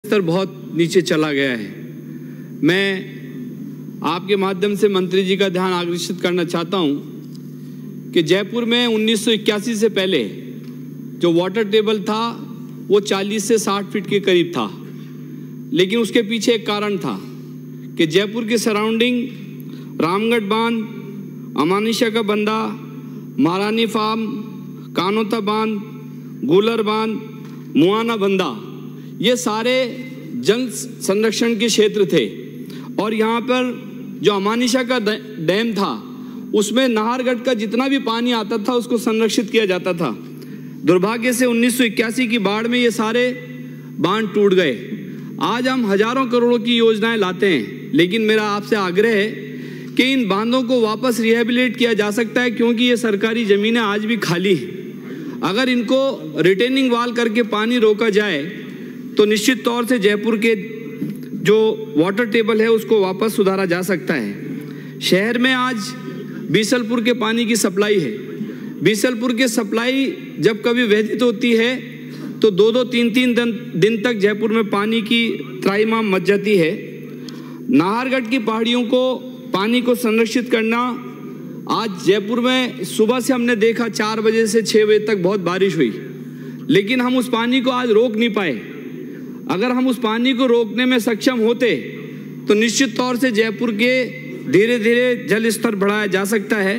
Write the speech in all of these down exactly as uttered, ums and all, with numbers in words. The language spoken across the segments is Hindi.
स्तर बहुत नीचे चला गया है। मैं आपके माध्यम से मंत्री जी का ध्यान आकर्षित करना चाहता हूं कि जयपुर में उन्नीस सौ इक्यासी से पहले जो वाटर टेबल था वो चालीस से साठ फीट के करीब था, लेकिन उसके पीछे एक कारण था कि जयपुर के सराउंडिंग रामगढ़ बांध, अमानिशा का बंदा, महारानी फार्म, कानोता बांध, गूलर बांध, मुआना बंदा, ये सारे जल संरक्षण के क्षेत्र थे। और यहाँ पर जो अमानिशा का डैम था उसमें नाहरगढ़ का जितना भी पानी आता था उसको संरक्षित किया जाता था। दुर्भाग्य से उन्नीस सौ इक्यासी की बाढ़ में ये सारे बांध टूट गए। आज हम हजारों करोड़ों की योजनाएं लाते हैं, लेकिन मेरा आपसे आग्रह है कि इन बांधों को वापस रिहेबिलिटेट किया जा सकता है, क्योंकि ये सरकारी ज़मीनें आज भी खाली हैं। अगर इनको रिटेनिंग वाल करके पानी रोका जाए तो निश्चित तौर से जयपुर के जो वाटर टेबल है उसको वापस सुधारा जा सकता है। शहर में आज बीसलपुर के पानी की सप्लाई है। बीसलपुर के सप्लाई जब कभी व्यथित होती है तो दो दो तीन तीन दिन तक जयपुर में पानी की त्राहिमाम मच जाती है। नाहरगढ़ की पहाड़ियों को पानी को संरक्षित करना, आज जयपुर में सुबह से हमने देखा चार बजे से छः बजे तक बहुत बारिश हुई, लेकिन हम उस पानी को आज रोक नहीं पाए। अगर हम उस पानी को रोकने में सक्षम होते तो निश्चित तौर से जयपुर के धीरे धीरे जल स्तर बढ़ाया जा सकता है।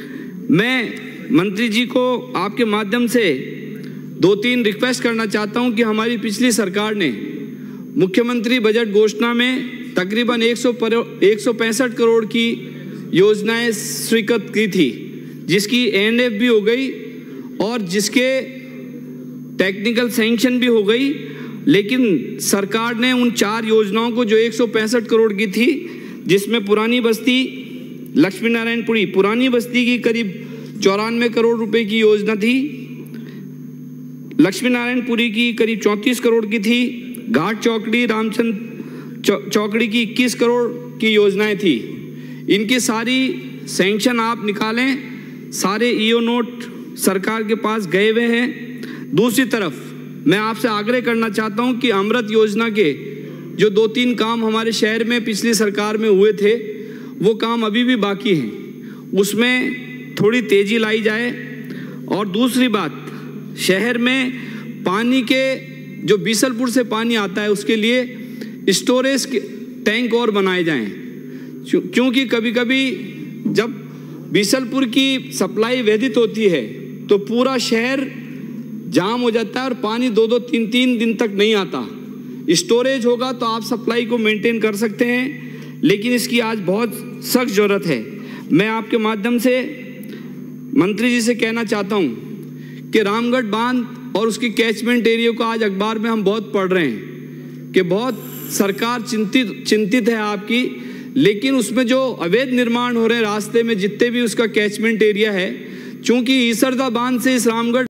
मैं मंत्री जी को आपके माध्यम से दो तीन रिक्वेस्ट करना चाहता हूं कि हमारी पिछली सरकार ने मुख्यमंत्री बजट घोषणा में तकरीबन एक सौ पैंसठ करोड़ की योजनाएं स्वीकृत की थी, जिसकी ए एन एफ भी हो गई और जिसके टेक्निकल सैंक्शन भी हो गई। लेकिन सरकार ने उन चार योजनाओं को जो एक सौ पैंसठ करोड़ की थी, जिसमें पुरानी बस्ती लक्ष्मी नारायणपुरी पुरानी बस्ती की करीब चौरानवे करोड़ रुपए की योजना थी, लक्ष्मी नारायणपुरी की करीब चौंतीस करोड़ की थी, घाट चौकड़ी रामचंद्र चौकड़ी की इक्कीस करोड़ की योजनाएं थी। इनकी सारी सैंक्शन आप निकालें, सारे ई ओ नोट सरकार के पास गए हुए हैं। दूसरी तरफ मैं आपसे आग्रह करना चाहता हूं कि अमृत योजना के जो दो तीन काम हमारे शहर में पिछली सरकार में हुए थे वो काम अभी भी बाकी हैं, उसमें थोड़ी तेजी लाई जाए। और दूसरी बात, शहर में पानी के जो बीसलपुर से पानी आता है उसके लिए स्टोरेज टैंक और बनाए जाएं, क्योंकि कभी कभी जब बीसलपुर की सप्लाई व्यथित होती है तो पूरा शहर जाम हो जाता है और पानी दो दो तीन तीन दिन तक नहीं आता। स्टोरेज होगा तो आप सप्लाई को मेंटेन कर सकते हैं, लेकिन इसकी आज बहुत सख्त ज़रूरत है। मैं आपके माध्यम से मंत्री जी से कहना चाहता हूं कि रामगढ़ बांध और उसके कैचमेंट एरिया को आज अखबार में हम बहुत पढ़ रहे हैं कि बहुत सरकार चिंतित चिंतित है आपकी, लेकिन उसमें जो अवैध निर्माण हो रहे हैं रास्ते में जितने भी उसका कैचमेंट एरिया है, चूंकि ईसरदा बांध से इस रामगढ़